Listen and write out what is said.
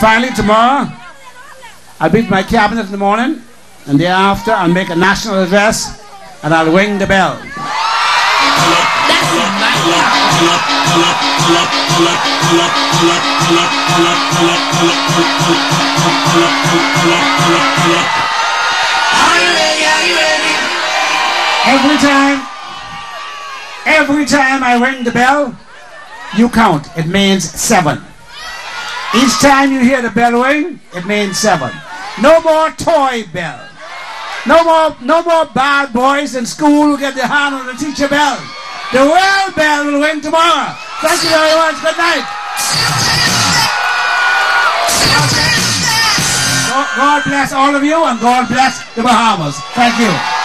finally, tomorrow, I'll be with my cabinet in the morning, and thereafter I'll make a national address, and I'll ring the bell. Every time I ring the bell, you count. It means 7. Each time you hear the bell ring, it means 7. No more toy bell. No more bad boys in school who get their hand on the teacher bell. The real bell will ring tomorrow. Thank you very much. Good night. God bless all of you, and God bless the Bahamas. Thank you.